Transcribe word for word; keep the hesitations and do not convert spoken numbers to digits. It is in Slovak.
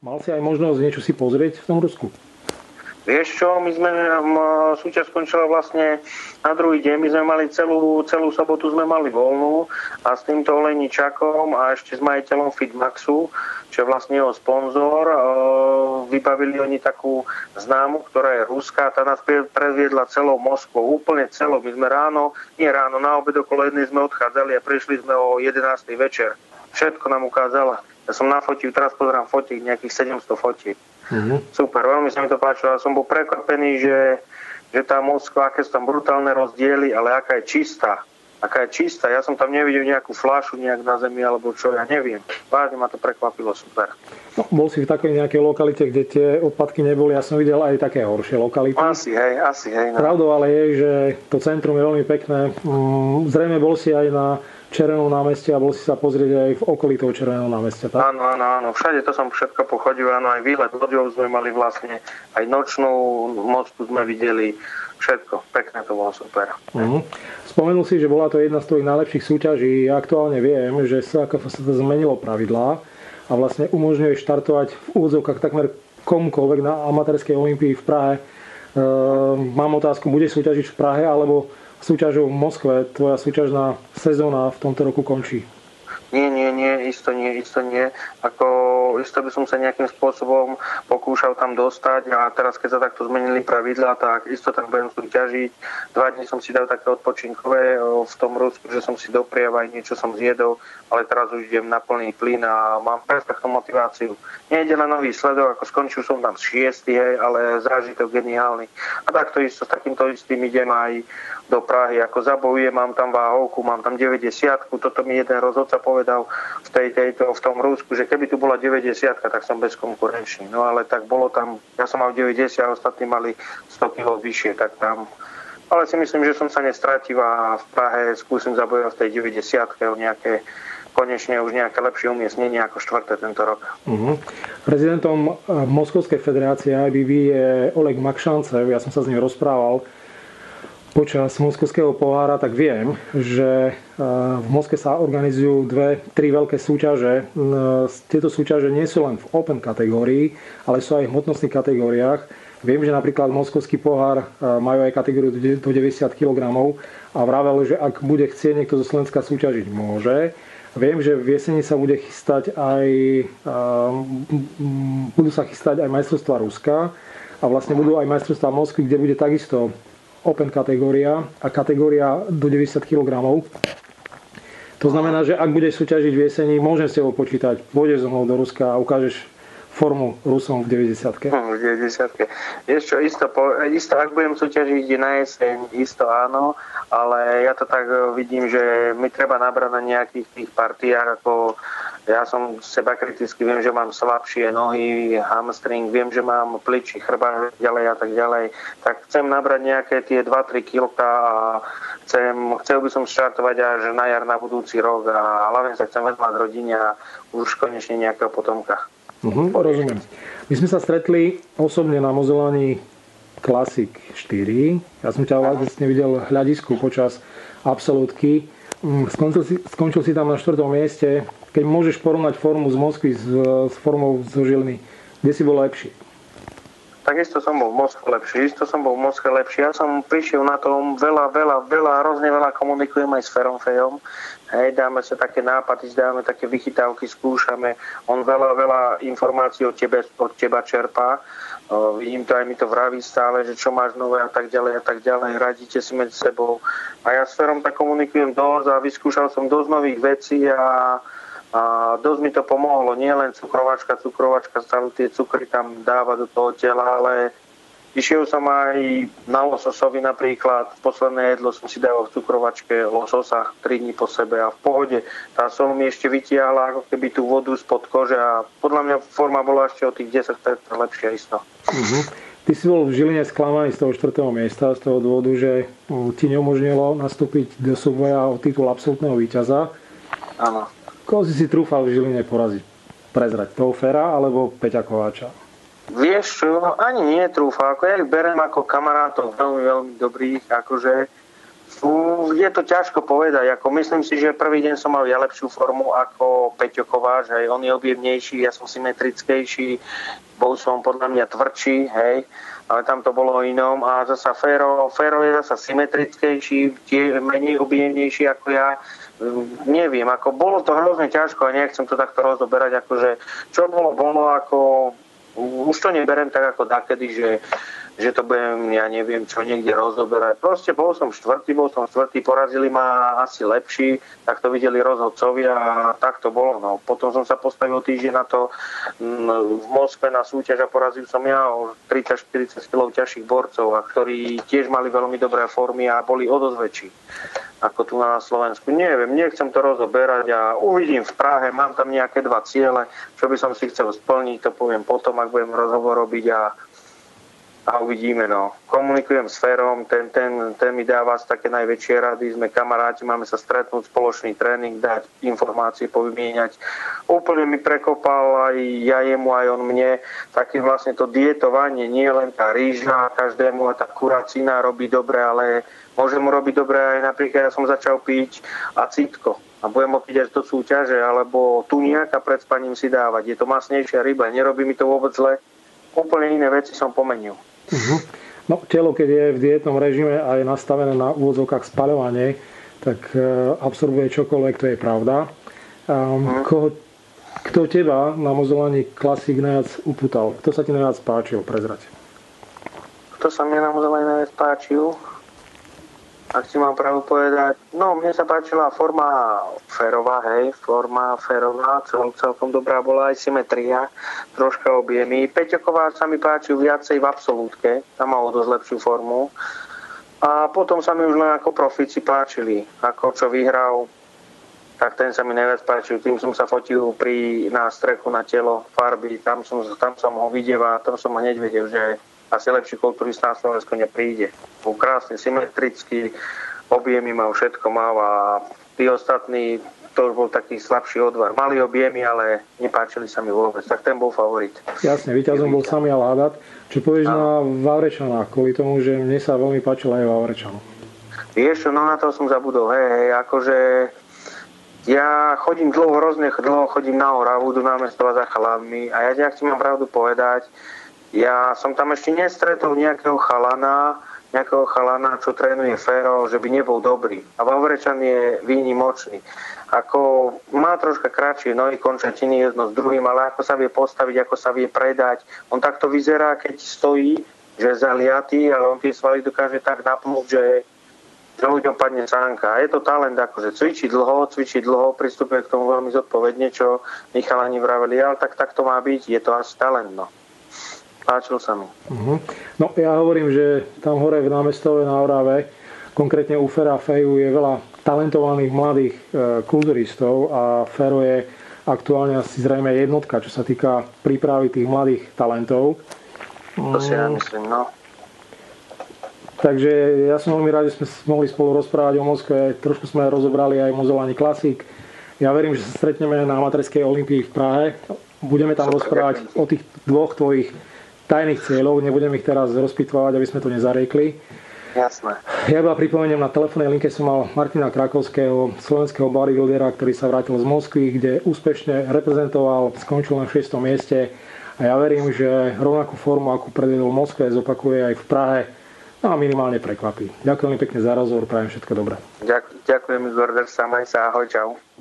Mal si aj možnosť niečo si pozrieť v tom Rusku? Vieš čo, my sme, súťaž skončila vlastne na druhý deň, my sme mali celú, celú sobotu sme mali voľnú a s týmto Olejničakom a ešte s majiteľom Fitmaxu, čo je vlastne jeho sponzor, vybavili oni takú známu, ktorá je ruská, tá nás predviedla celou Moskvou, úplne celou. My sme ráno, nie ráno, na obed okolo jednej sme odchádzali a prišli sme o jedenástej večer. Všetko nám ukázala. Ja som nafotil, teraz pozerám fotík, nejakých sedemsto fotík. Mm-hmm. Super, veľmi sa mi to páčilo. Ja som bol prekvapený, že, že tá Moskva, aké sú tam brutálne rozdiely, ale aká je čistá. Aká je čistá. Ja som tam nevidel nejakú fľašu nejak na zemi, alebo čo, ja neviem. Vážne ma to prekvapilo, super. No, bol si v takej nejakej lokalite, kde tie odpadky neboli. Ja som videl aj také horšie lokality. Asi, hej, asi, hej. No. Pravdou ale je, že to centrum je veľmi pekné. Zrejme bol si aj na Červenom námestí a bol si sa pozrieť aj v okolí toho Červeného námestia, tak? Áno, áno, áno. Všade to som všetko pochodil, áno, aj výlet loďou sme mali vlastne, aj nočnú mostu sme videli, všetko. Pekné to bolo, super. Uh-huh. Spomenul si, že bola to jedna z tvojich najlepších súťaží. Ja aktuálne viem, že sa, ako sa to zmenilo pravidlá a vlastne umožňuje štartovať v úvodzovkách takmer komukoľvek na amatérskej olympii v Prahe. E, mám otázku, budeš súťažiť v Prahe, alebo súťažou v Moskve, tvoja súťažná sezóna v tomto roku končí? Nie, nie, nie, isto nie, isto nie. Ako, isto by som sa nejakým spôsobom pokúšal tam dostať a teraz, keď sa takto zmenili pravidlá, tak isto tam budem súťažiť. Dva dni som si dal také odpočinkové v tom Rusku, že som si doprial aj niečo som zjedol, ale teraz už idem na plný plyn a mám perfektnú motiváciu. Nejde na nový sledok, ako skončil som tam šiesty, hej, ale zážitok geniálny. A takto isto, s takýmto istým idem aj do Prahy, ako zabojujem, mám tam váhovku, mám tam deväťdesiatku, toto mi jeden rozhodca povedal v, tej, tejto, v tom Rusku, že keby tu bola deväťdesiatka, tak som bezkonkurenčný. No ale tak bolo tam, ja som mal deväťdesiat a ostatní mali sto kilogramov vyššie, tak tam, ale si myslím, že som sa nestratil a v Prahe skúsim zabojovať v tej deväťdesiatke o nejaké, konečne už nejaké lepšie umiestnenie ako štvrté tento rok. Uh-huh. Prezidentom Moskovskej federácie í bé vé je Oleg Makšancev, ja som sa s ním rozprával počas Moskovského pohára, tak viem, že v Moskve sa organizujú dve, tri veľké súťaže. Tieto súťaže nie sú len v open kategórii, ale sú aj v hmotnostných kategóriách. Viem, že napríklad Moskovský pohár majú aj kategóriu do deväťdesiat kilogramov a vravel, že ak bude chcieť niekto zo Slovenska súťažiť, môže. Viem, že v jeseni sa bude chystať aj, budú sa chystať aj majstrovstvá Ruska a vlastne budú aj majstrovstvá Moskvy, kde bude takisto open kategória a kategória do deväťdesiat kilogramov. To znamená, že ak budeš súťažiť v jeseni, môžem s tebou počítať, pôjdeš so mnou do Ruska a ukážeš formu Rusom v deväťdesiatke. Hm, v deväťdesiatke. Vieš čo, isto, isto, ak budem súťažiť na jeseň, isto áno, ale ja to tak vidím, že mi treba nabrať na nejakých tých partiách, ako ja som seba kriticky, viem, že mám slabšie nohy, hamstring, viem, že mám pliči, chrbát, ďalej a tak ďalej. Tak chcem nabrať nejaké tie dva tri kilka a chcem, chcel by som štartovať až na jar na budúci rok a hlavne sa chcem vezmať rodine a už konečne nejakého potomka. Uh-huh, rozumiem. My sme sa stretli osobne na Mozolani Classic štyri. Ja som ťa vlastne videl hľadisku počas absolútky. Skončil si, skončil si tam na štvrtom mieste. Keď môžeš porovnať formu z Moskvy s, s formou zo Žiliny, kde si bol lepší? Tak isto som bol v Moskve lepší, isto som bol v Moskve lepší. Ja som prišiel na tom veľa, veľa, veľa, hrozne veľa komunikujem aj s Ferom Fejom. Hej, dáme sa také nápady, dáme také vychytávky, skúšame. On veľa, veľa informácií od, tebe, od teba čerpá. O, vidím to, aj mi to vraví stále, že čo máš nové a tak ďalej a tak ďalej. Radíte si medzi sebou. A ja s Ferom tak komunikujem dosť a vyskúšal som dosť nových vecí a A dosť mi to pomohlo, nie len cukrovačka, cukrovačka stále tie cukry tam dáva do toho tela, ale išiel som aj na lososovi napríklad, posledné jedlo som si dával v cukrovačke lososa tri dní po sebe a v pohode. Tá sol mi ešte vytiahla ako keby tú vodu spod kože a podľa mňa forma bola ešte o tých desať percent lepšia isto. Uh-huh. Ty si bol v Žiline sklamaný z toho štvrtého miesta, z toho dôvodu, že ti neumožnilo nastúpiť do súboja o titul absolútneho víťaza. Áno. Koho si si trúfal v Žiline poraziť? Prezrať toho Fera alebo Peťa Kováča? Vieš čo, ani nie trúfal. Ako ja ich berem ako kamarátov veľmi, veľmi dobrých. Akože Je to ťažko povedať. Ako myslím si, že prvý deň som mal ja lepšiu formu ako Peťo Kováč. Hej. On je objemnejší, ja som symetrickejší. Bol som podľa mňa tvrdší, hej. Ale tam to bolo inom. A zasa Fero, Fero je zasa symetrickejší, tie menej objemnejší ako ja. Neviem, ako bolo to hrozne ťažko a nechcem to takto rozoberať, akože čo bolo, bolo ako už to neberiem tak ako dakedy, že že to budem, ja neviem, čo niekde rozoberať. Proste bol som štvrtý, bol som štvrtý, porazili ma asi lepší, tak to videli rozhodcovia a tak to bolo. No. Potom som sa postavil týždeň na to v Moskve na súťaž a porazil som ja o tridsať štyridsať kilogramov ťažších borcov, a ktorí tiež mali veľmi dobré formy a boli o dosť väčší ako tu na Slovensku. Neviem, nechcem to rozoberať a uvidím v Prahe, mám tam nejaké dva ciele, čo by som si chcel splniť, to poviem potom, ak budem rozhovor robiť a A uvidíme, no. Komunikujem s Ferom, ten, ten, ten mi dáva také najväčšie rady, sme kamaráti, máme sa stretnúť, spoločný tréning, dať informácie, povymieňať. Úplne mi prekopal aj ja jemu, aj on mne, také vlastne to dietovanie, nie len tá rýža, každému a tá kuracina robí dobre, ale môže mu robiť dobre aj napríklad, ja som začal piť acítko. A budem ho piť až do súťaže, alebo tuniak a pred spaním si dávať. Je to masnejšia ryba, nerobí mi to vôbec zle. Úplne iné veci som pomenil. Uh-huh. No, telo, keď je v dietnom režime a je nastavené na úvodzovkách spaľovanie, tak uh, absorbuje čokoľvek, to je pravda. Um, uh-huh. koho, kto teba na Mozolani Classic najviac uputal? Kto sa ti najviac páčil? Prezrať. Kto sa mne na Mozolani najviac páčil? Ak ti mám pravdu povedať, no mne sa páčila forma Ferová, hej, forma Ferová, cel, celkom dobrá bola aj symetria, troška objemy. Peťo Kováč sa mi páčil viacej v absolútke, tam mal dosť lepšiu formu. A potom sa mi už len ako profíci páčili, ako čo vyhral, tak ten sa mi najviac páčil. Tým som sa fotil pri nástrechu na telo, farby, tam som, tam som ho videl a tam som hneď vedel, že asi lepší kulturista na Slovensku nepríde. Bol krásny, symetrický, objemy mal, všetko mal a tí ostatní, to už bol taký slabší odvar. Mali objemy, ale nepáčili sa mi vôbec. Tak ten bol favorit. Jasne, víťazom bol Samiel Haddad. Čo povieš na Vavrečana, kvôli tomu, že mne sa veľmi páčil aj Vavrečan? Vieš čo, no na to som zabudol. Hej, hej, akože ja chodím dlho, hrozne dlho chodím na Oravu, do námestova za chalánmi a ja ti mám pravdu povedať, ja som tam ešte nestretol nejakého chalana, nejakého chalana, čo trénuje Fero, že by nebol dobrý. A Vavrečan je výnimočný. Ako má troška kratšie nohy, končatiny jedno s druhým, ale ako sa vie postaviť, ako sa vie predať. On takto vyzerá, keď stojí, že je zaliatý, ale on tie svaly dokáže tak napnúť, že, že ľuďom padne sánka. A je to talent, akože cvičí dlho, cvičí dlho, pristupuje k tomu veľmi zodpovedne, čo Michalani vraveli, ale tak, tak to má byť, je to asi talent, no. Páčil sa mi. Uh-huh. No ja hovorím, že tam hore v námestove na Orave, konkrétne u Fera Feju, je veľa talentovaných mladých e, kulturistov a Fero je aktuálne asi zrejme jednotka, čo sa týka prípravy tých mladých talentov. To si ja myslím, no. Takže ja som veľmi rád, že sme mohli spolu rozprávať o Moskve. Trošku sme rozobrali aj Mozolani Classic. Ja verím, že sa stretneme na amatérskej olympii v Prahe. Budeme tam Super, rozprávať ďakujem. O tých dvoch tvojich tajných cieľov, nebudem ich teraz rozpitvávať, aby sme to nezariekli. Jasné. Ja iba pripomeniem, na telefónnej linke som mal Martina Krakovského, slovenského bodybuildera, ktorý sa vrátil z Moskvy, kde úspešne reprezentoval, skončil na šiestom mieste a ja verím, že rovnakú formu, akú predvedol v Moskve, zopakuje aj v Prahe a minimálne prekvapí. Ďakujem pekne za rozhovor, prajem všetko dobré. Ďakujem, Igor, samaj sa, ahoj, čau.